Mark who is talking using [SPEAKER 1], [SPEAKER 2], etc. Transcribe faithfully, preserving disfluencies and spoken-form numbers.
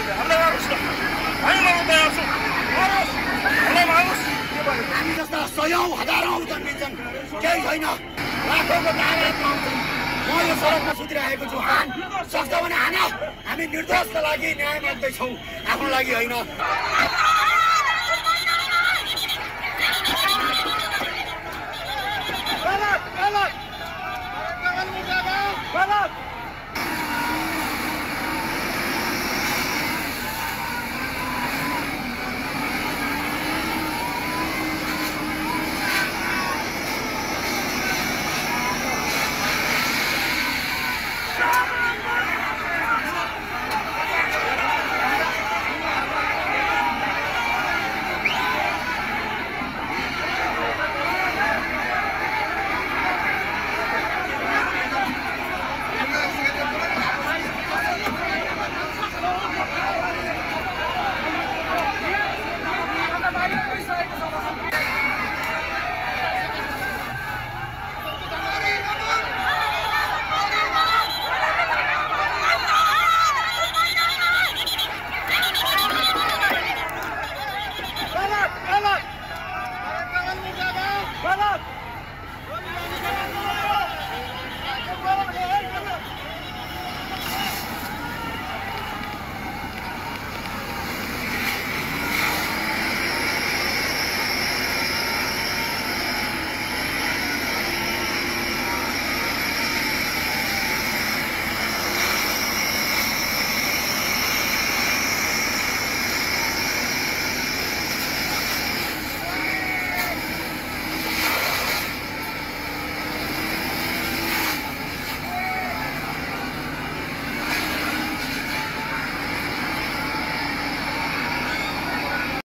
[SPEAKER 1] हामी जस्ता सयौं हजारौं जन्मिन्छन्, केही छैन, लाखौँको नारा पाउँछन्। म यो सडकमा सुतिरहेको छु, हान सक्छ भने हान। हामी निर्दोषका लागि न्याय माग्दैछौँ, आफ्नो लागि होइन।
[SPEAKER 2] गलत गलत गलत